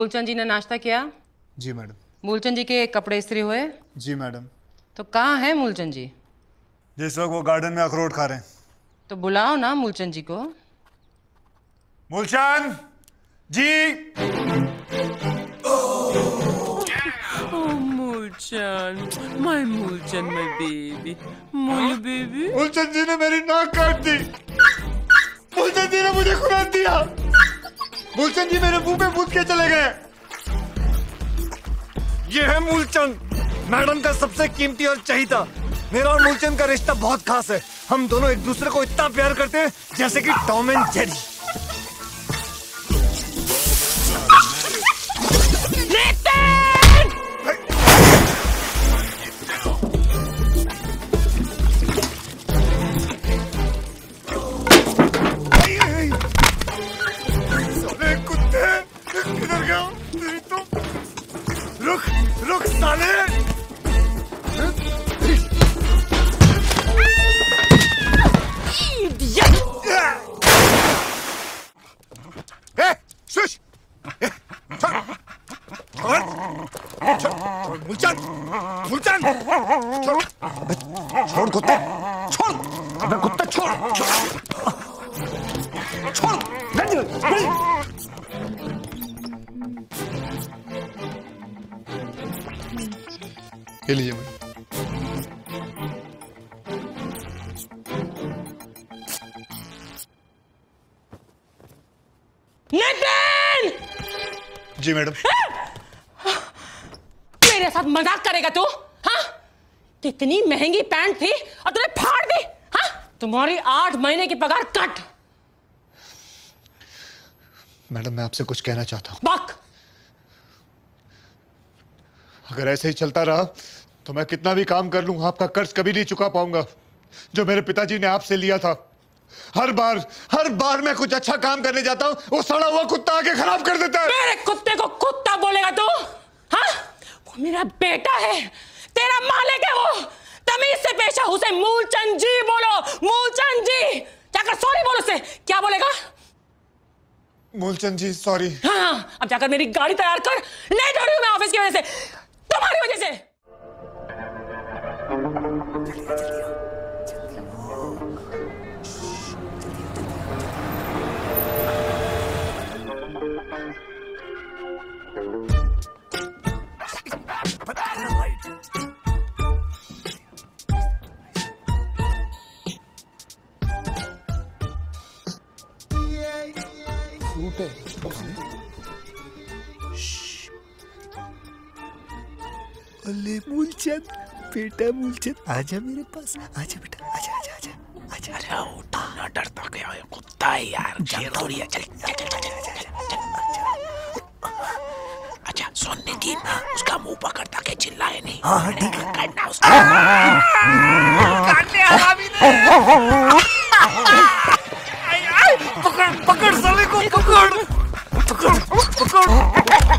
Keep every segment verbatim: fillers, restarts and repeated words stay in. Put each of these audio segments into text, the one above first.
मूलचंद जी ने नाश्ता किया? जी मैडम। मूलचंद जी के कपड़े इस्त्री हुए? जी मैडम। तो कहाँ है मूलचंद जी? जिस वक्त वो गार्डन में अखरोट खा रहे हैं। तो बुलाओ ना मूलचंद जी को। मूलचंद जी। Oh, Moolchand, my Moolchand, my baby, my baby. Moolchand जी ने मेरी नाक काट दी। मूलचंद जी ने मुझे खुराक दिया। मूलचंद जी मेरे मुंह पे मूत के चले गए। ये है मूलचंद, मैडम का सबसे कीमती और चहीता। मेरा और मूलचंद का रिश्ता बहुत खास है। हम दोनों एक दूसरे को इतना प्यार करते हैं जैसे कि टॉम एंड जेरी। रुक रुक साले। ए, शुश। ए, छोड़। छोड़। छोड़। मूलचंद, मूलचंद। छोड़। अबे, छोड़ कुत्ते। छोड़। अबे कुत्ते छोड़। छोड़। छोड़। के लिए मैं नितिन! जी मैडम। मेरे साथ मजाक करेगा तू? हाँ? कितनी महंगी पैंट थी और तूने फाड़ दी? हाँ? तुम्हारी आठ महीने की पगार कट। मैडम मैं आपसे कुछ कहना चाहता हूँ। बक। अगर ऐसे ही चलता रहा तो मैं कितना भी काम कर लूं आपका कर्ज कभी नहीं चुका पाऊंगा जो मेरे पिताजी ने आपसे लिया था। हर बार हर बार मैं कुछ अच्छा काम करने जाता हूं वो सड़ा हुआ कुत्ता आके खराब कर देता है। मेरे कुत्ते को कुत्ता बोलेगा तू? हाँ? वो मेरा बेटा है, तेरा मालिक है वो। तमीज से पेश आ, उसे मूलचंद जी बोलो। मूलचंद जी। जाकर सॉरी बोलो उसे। क्या बोलेगा? मूलचंद जी सॉरी। हाँ, अब जाकर मेरी गाड़ी तैयार कर। लेट हो रही हूं मैं ऑफिस की वजह से, तुम्हारी वजह से। अले मूलचंद, बेटा मूलचंद, आजा मेरे पास। आजा बेटा, आजा आजा आजा आजा। अरे उठा ना, डरता क्या है? कुत्ता है यार, शेर थोड़ी है। चल चल चल चल। अच्छा सुन नितिन, उसका मुंह पकड़ ताकि चिल्लाए नहीं। हाँ ठीक है। काटना उसका। काटने हरामी ने। पकड़ पकड़ साले को, पकड़ पकड़ पकड़।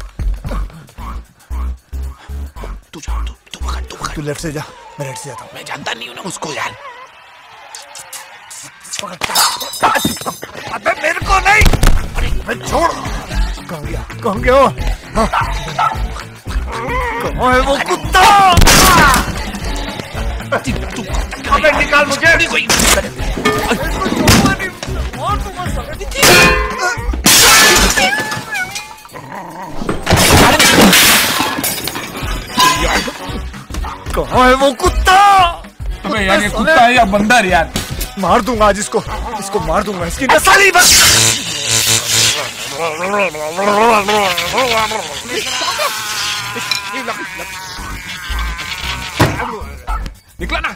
तू जा, तू तू पकड़, तू पकड़। तू लेफ्ट से जा, मैं राइट से जाता हूँ। मैं जानता नहीं हूँ ना उसको यार। अबे मेरे को नहीं। अबे छोड़। कहाँ गया? कहाँ गया? हाँ। कहाँ है वो कुत्ता? अबे निकाल मुझे। कोई कहाँ है वो कुत्ता? अबे यार ये कुत्ता है या बंदर यार? मार दूंगा आज इसको, इसको मार दूंगा, इसकी नस्ल ही बस। निकला ना।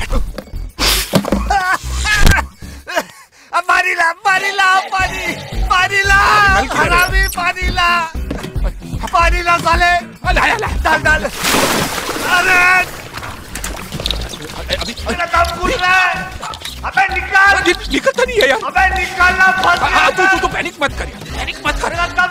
अब पानी ला, पानी ला, पानी पानी ला, हरामी पानी ला, पानी ला साले। लाया ला। डाल डाल। अरे अभी मेरा दम घुट रहा है। अबे निकाल। निकलता नहीं है यार। अबे निकालना फंस गया। तू तू पैनिक मत कर यार, पैनिक मत कर। मेरा